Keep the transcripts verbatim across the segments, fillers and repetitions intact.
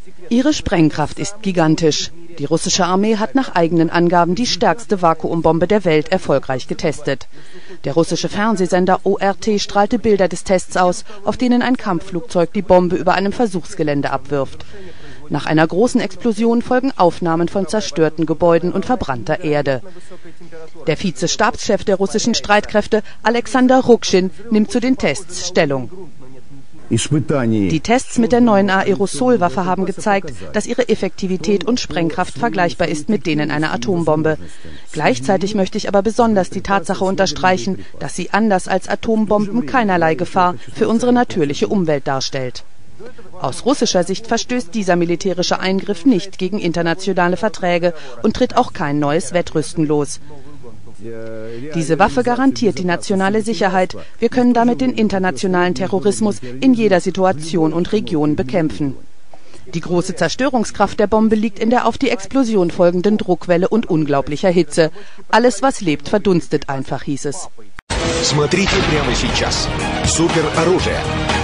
Ihre Sprengkraft ist gigantisch. Die russische Armee hat nach eigenen Angaben die stärkste Vakuumbombe der Welt erfolgreich getestet. Der russische Fernsehsender O R T strahlte Bilder des Tests aus, auf denen ein Kampfflugzeug die Bombe über einem Versuchsgelände abwirft. Nach einer großen Explosion folgen Aufnahmen von zerstörten Gebäuden und verbrannter Erde. Der Vizestabschef der russischen Streitkräfte, Alexander Rukschin, nimmt zu den Tests Stellung. Die Tests mit der neuen Aerosolwaffe haben gezeigt, dass ihre Effektivität und Sprengkraft vergleichbar ist mit denen einer Atombombe. Gleichzeitig möchte ich aber besonders die Tatsache unterstreichen, dass sie anders als Atombomben keinerlei Gefahr für unsere natürliche Umwelt darstellt. Aus russischer Sicht verstößt dieser militärische Eingriff nicht gegen internationale Verträge und tritt auch kein neues Wettrüsten los. Diese Waffe garantiert die nationale Sicherheit. Wir können damit den internationalen Terrorismus in jeder Situation und Region bekämpfen. Die große Zerstörungskraft der Bombe liegt in der auf die Explosion folgenden Druckwelle und unglaublicher Hitze. Alles, was lebt, verdunstet einfach, hieß es. Смотрите прямо сейчас. Супероружие.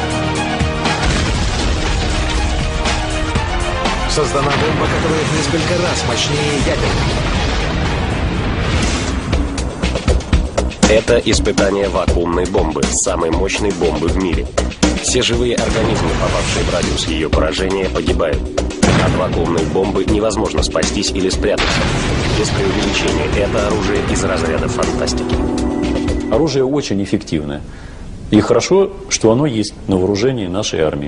Создана бомба, которая в несколько раз мощнее ядерной. Это испытание вакуумной бомбы, самой мощной бомбы в мире. Все живые организмы, попавшие в радиус ее поражения, погибают. От вакуумной бомбы невозможно спастись или спрятаться. Без преувеличения, это оружие из разряда фантастики. Оружие очень эффективное. И хорошо, что оно есть на вооружении нашей армии.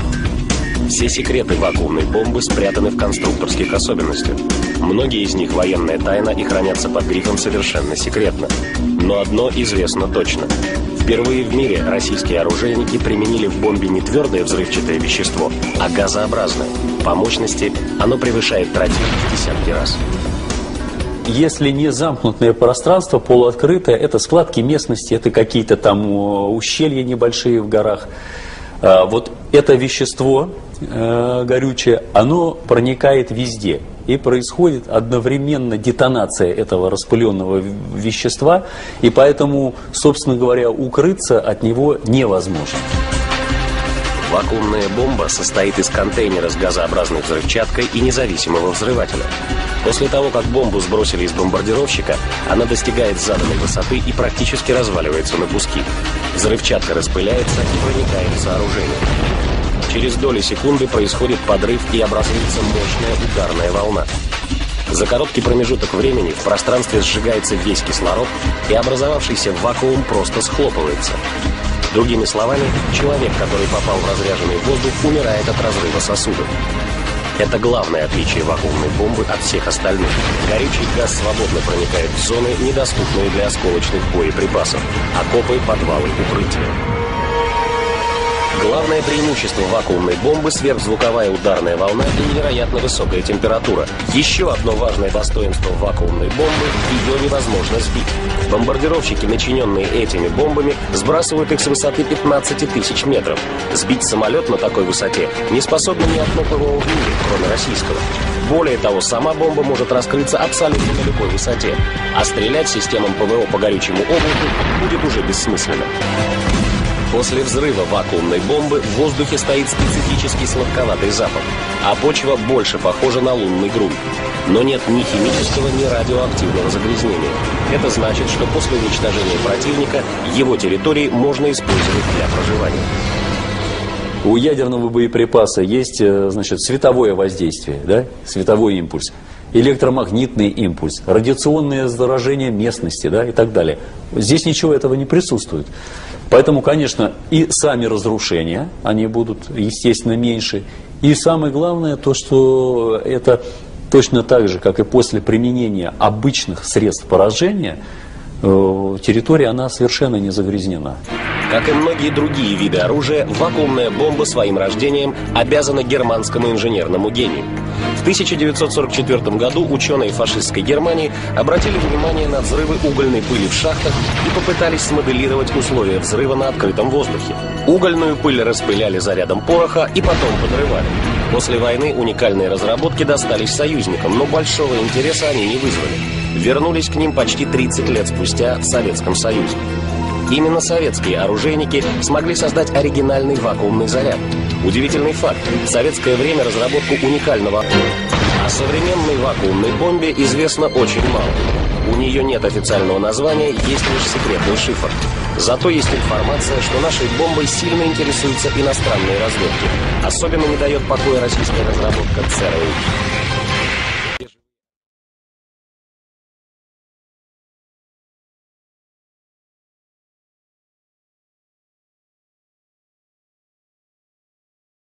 Все секреты вакуумной бомбы спрятаны в конструкторских особенностях. Многие из них военная тайна и хранятся под грифом «совершенно секретно». Но одно известно точно. Впервые в мире российские оружейники применили в бомбе не твердое взрывчатое вещество, а газообразное. По мощности оно превышает тротил в десятки раз. Если не замкнутое пространство, полуоткрытое, это складки местности, это какие-то там ущелья небольшие в горах. Вот это вещество э, горючее, оно проникает везде. И происходит одновременно детонация этого распыленного вещества. И поэтому, собственно говоря, укрыться от него невозможно. Вакуумная бомба состоит из контейнера с газообразной взрывчаткой и независимого взрывателя. После того, как бомбу сбросили из бомбардировщика, она достигает заданной высоты и практически разваливается на куски. Взрывчатка распыляется и проникает в сооружение. Через доли секунды происходит подрыв и образуется мощная ударная волна. За короткий промежуток времени в пространстве сжигается весь кислород, и образовавшийся вакуум просто схлопывается. Другими словами, человек, который попал в разряженный воздух, умирает от разрыва сосудов. Это главное отличие вакуумной бомбы от всех остальных. Горючий газ свободно проникает в зоны, недоступные для осколочных боеприпасов. Окопы, подвалы, укрытия. Главное преимущество вакуумной бомбы – сверхзвуковая ударная волна и невероятно высокая температура. Еще одно важное достоинство вакуумной бомбы – ее невозможно сбить. Бомбардировщики, начиненные этими бомбами, сбрасывают их с высоты пятнадцати тысяч метров. Сбить самолет на такой высоте не способно ни одно ПВО в мире, кроме российского. Более того, сама бомба может раскрыться абсолютно на любой высоте, а стрелять системам ПВО по горючему облаку будет уже бессмысленно. После взрыва вакуумной бомбы в воздухе стоит специфический сладковатый запах, а почва больше похожа на лунный грунт. Но нет ни химического, ни радиоактивного загрязнения. Это значит, что после уничтожения противника его территории можно использовать для проживания. У ядерного боеприпаса есть, значит, световое воздействие, да? Световой импульс, электромагнитный импульс, радиационное заражение местности, да, и так далее. Здесь ничего этого не присутствует. Поэтому, конечно, и сами разрушения, они будут, естественно, меньше. И самое главное, то, что это точно так же, как и после применения обычных средств поражения, территория, она совершенно не загрязнена. Как и многие другие виды оружия, вакуумная бомба своим рождением обязана германскому инженерному гению. В тысяча девятьсот сорок четвёртом году ученые фашистской Германии обратили внимание на взрывы угольной пыли в шахтах и попытались смоделировать условия взрыва на открытом воздухе. Угольную пыль распыляли зарядом пороха и потом подрывали. После войны уникальные разработки достались союзникам, но большого интереса они не вызвали. Вернулись к ним почти тридцать лет спустя в Советском Союзе. Именно советские оружейники смогли создать оригинальный вакуумный заряд. Удивительный факт. В советское время разработку уникального... О современной вакуумной бомбе известно очень мало. У нее нет официального названия, есть лишь секретный шифр. Зато есть информация, что нашей бомбой сильно интересуются иностранные разведки. Особенно не дает покоя российская разработка ЦРУ.